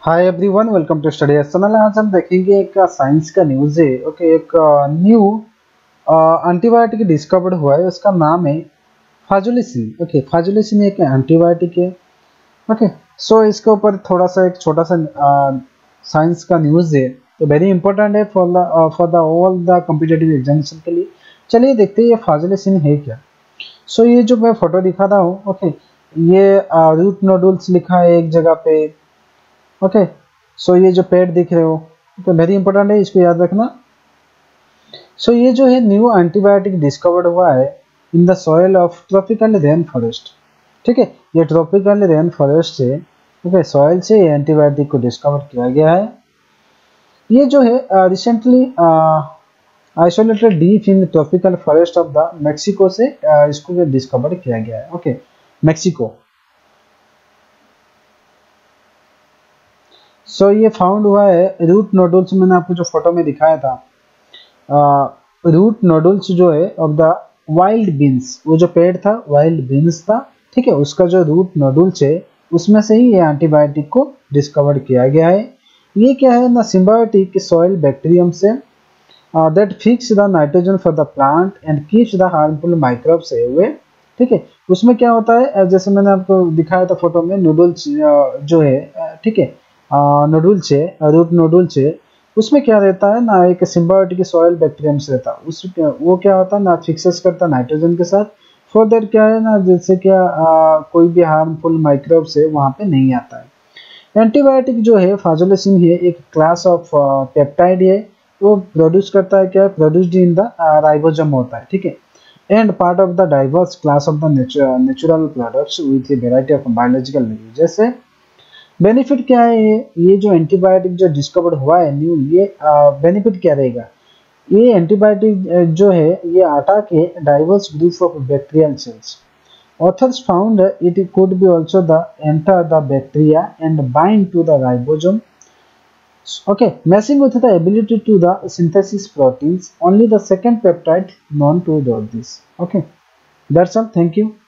Hi everyone, welcome to study channel. आज हम देखेंगे एक साइंस का न्यूज़ है। ओके, एक न्यू एंटीबायोटिक डिस्कवर्ड हुआ है। उसका नाम है फाजुलिसिन। ओके, फाजुलिसिन एक एंटीबायोटिक है। ओके, सो इसके ऊपर थोड़ा सा एक छोटा सा साइंस का न्यूज़ है, तो वेरी इंपॉर्टेंट है for the all the competitive examination के लिए। चलिए देखते हैं ये फाजुलिसिन है क्या। सो ये जो मैं फोटो दिखा रहा हूँ, ओके, ये रूट नोडुल्स लिखा है एक जगह पे। ओके, सो ये जो पेड़ दिख रहे हो, तो वेरी इंपॉर्टेंट है, इसको याद रखना। सो ये जो है न्यू एंटीबायोटिक डिस्कवर्ड हुआ है in the soil of tropical rain forest. ठीक है, ये ट्रॉपिकल रेन फॉरेस्ट से, ओके, सॉइल से ये एंटीबायोटिक को डिस्कवर किया गया है। ये जो है recently isolated deep in tropical forest of the Mexico से इसको डिस्कवर किया गया है। Okay, Mexico. सो ये फाउंड हुआ है रूट नोडुल्स। मैंने आपको जो फोटो में दिखाया था, रूट नोडुल्स जो है ऑफ द वाइल्ड बीन्स, वो जो पेड़ था वाइल्ड बीन्स था, ठीक है, उसका जो रूट नोडुल्स है उसमें से ही ये एंटीबायोटिक को डिस्कवर किया गया है। ये क्या है ना, सिम्बायोटिक सॉइल बैक्टीरियम से that fix the nitrogen for the plant and keeps the harmful microbes away. ठीक है, उसमें क्या होता है, जैसे मैंने आपको दिखाया था फोटो में, नूडल्स जो है, ठीक है, नोडुल्स है, रूट नोडुल्स है, उसमें क्या रहता है ना, एक सिम्बायोटिक सॉइल बैक्टीरियम से रहता है। उस वो क्या होता है ना, फिक्सेस करता है नाइट्रोजन के साथ। फॉर दैट क्या है ना, जैसे क्या कोई भी हार्मफुल माइक्रोब्स है वहाँ पे नहीं आता है। एंटीबायोटिक जो है फाजुलिसिन है, एक क्लास ऑफ पेप्टाइड है। वो प्रोड्यूस करता है, क्या प्रोड्यूस्ड इन द राइबोसोम होता है। ठीक है, and part of the diverse class of the natural products with variety of biological uses है। बेनिफिट क्या है, ये जो एंटीबायोटिक जो डिस्कवर्ड हुआ है न्यू, ये बेनिफिट क्या रहेगा। ये एंटीबायोटिक जो है ये अटैक है diverse group of bacterial cells. Authors found it could be also the enter the bacteria and bind to the ribosome. Okay, messing with the ability to the synthesis proteins, only the second peptide known to do this. Okay, that's all. Thank you.